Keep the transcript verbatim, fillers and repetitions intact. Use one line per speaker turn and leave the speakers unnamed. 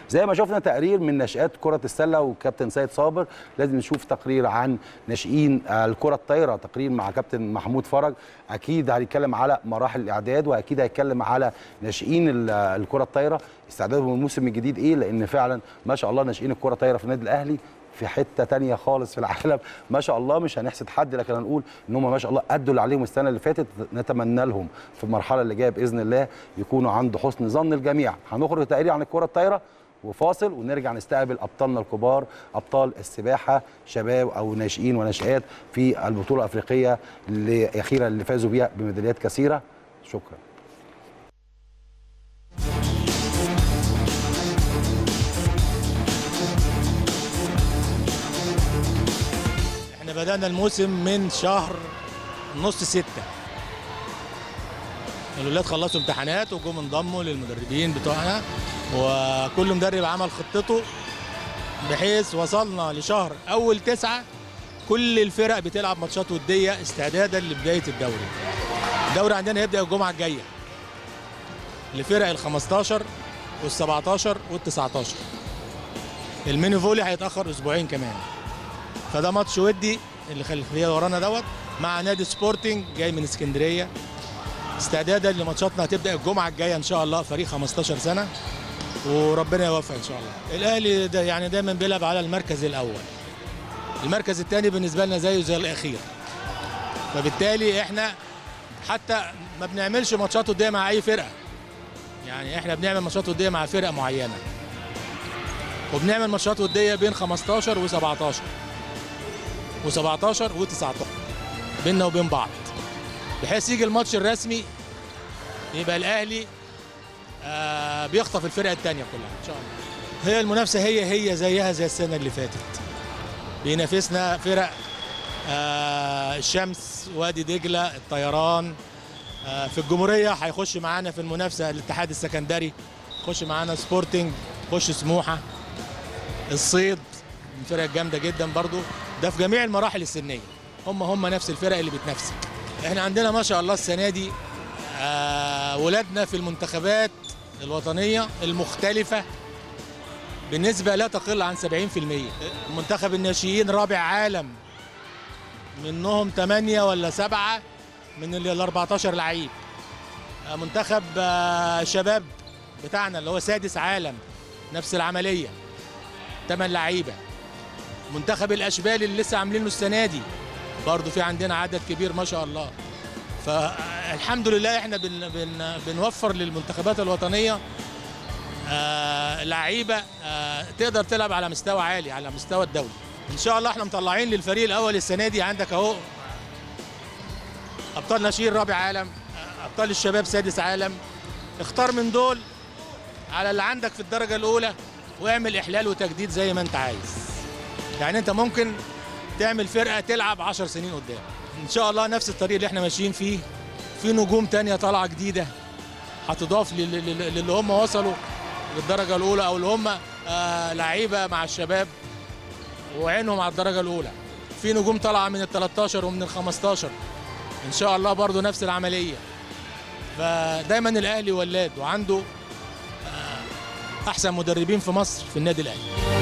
زي ما شفنا تقرير من ناشئات كره السله وكابتن سيد صابر، لازم نشوف تقرير عن ناشئين الكره الطايره، تقرير مع كابتن محمود فرج. اكيد هنتكلم على مراحل الاعداد، واكيد هيتكلم على ناشئين الكره الطايره استعدادهم للموسم الجديد ايه، لان فعلا ما شاء الله ناشئين الكره الطايره في النادي الاهلي في حته ثانيه خالص في العالم ما شاء الله. مش هنحسد حد، لكن هنقول ان هم ما شاء الله ادوا اللي عليهم السنه اللي فاتت. نتمنى لهم في المرحله اللي جايه باذن الله يكونوا عند حسن ظن الجميع. هنخرج تقرير عن الكره الطايره وفاصل، ونرجع نستقبل ابطالنا الكبار، ابطال السباحه، شباب او ناشئين وناشئات في البطوله الافريقيه اللي اخيرا اللي فازوا بيها بميداليات كثيره. شكرا.
بدأنا الموسم من شهر نص ستة. الولاد خلصوا امتحانات وجم انضموا للمدربين بتوعنا، وكل مدرب عمل خطته بحيث وصلنا لشهر أول تسعة كل الفرق بتلعب ماتشات ودية استعدادا لبداية الدوري. الدوري عندنا هيبدأ الجمعة الجاية لفرق ال خمستاشر وال سبعتاشر وال تسعتاشر. الميني فولي هيتأخر أسبوعين كمان. فده ماتش ودي اللي خلفيه ورانا دوت مع نادي سبورتنج جاي من اسكندريه، استعدادا لماتشاتنا هتبدا الجمعه الجايه ان شاء الله. فريق خمستاشر سنه وربنا يوفق ان شاء الله. الاهلي ده يعني دايما بيلعب على المركز الاول، المركز الثاني بالنسبه لنا زيه زي الاخير، فبالتالي احنا حتى ما بنعملش ماتشات وديه مع اي فرقه. يعني احنا بنعمل ماتشات وديه مع فرقه معينه، وبنعمل ماتشات وديه بين خمستاشر و سبعتاشر وسبعتاشر وتسعتاشر بيننا وبين بعض، بحيث يجي الماتش الرسمي يبقى الاهلي آه بيخطف الفرقه الثانيه كلها ان شاء الله. هي المنافسه هي هي زيها زي السنه اللي فاتت، بينافسنا فرق آه الشمس، وادي دجله، الطيران. آه في الجمهوريه هيخش معانا في المنافسه الاتحاد السكندري، يخش معانا سبورتنج، يخش سموحه، الصيد، الفرق الجامده جدا برضو. ده في جميع المراحل السنيه، هم هم نفس الفرق اللي بتنافسك. احنا عندنا ما شاء الله السنه دي آه ولادنا في المنتخبات الوطنيه المختلفه بنسبه لا تقل عن سبعين في المية. منتخب الناشئين رابع عالم، منهم ثمانية ولا سبعة من ال أربعتاشر لعيب. آه منتخب آه شباب بتاعنا اللي هو سادس عالم، نفس العمليه، ثمان لعيبه. منتخب الاشبال اللي لسه عاملينه السنه دي برضه في عندنا عدد كبير ما شاء الله. فالحمد لله احنا بن بن بنوفر للمنتخبات الوطنيه آه لعيبه آه تقدر تلعب على مستوى عالي، على مستوى الدولي ان شاء الله. احنا مطلعين للفريق الاول السنه دي، عندك اهو ابطال ناشئين رابع عالم، ابطال الشباب سادس عالم. اختار من دول على اللي عندك في الدرجه الاولى واعمل احلال وتجديد زي ما انت عايز. يعني انت ممكن تعمل فرقه تلعب عشر سنين قدام ان شاء الله. نفس الطريق اللي احنا ماشيين فيه، في نجوم تانية طالعه جديده هتضاف للي هم وصلوا للدرجه الاولى، او اللي هم آه لعيبه مع الشباب وعينهم على الدرجه الاولى. في نجوم طالعه من ال تلتاشر ومن ال خمستاشر ان شاء الله برضو نفس العمليه. فدايما الاهلي ولاد، وعنده آه احسن مدربين في مصر في النادي الاهلي.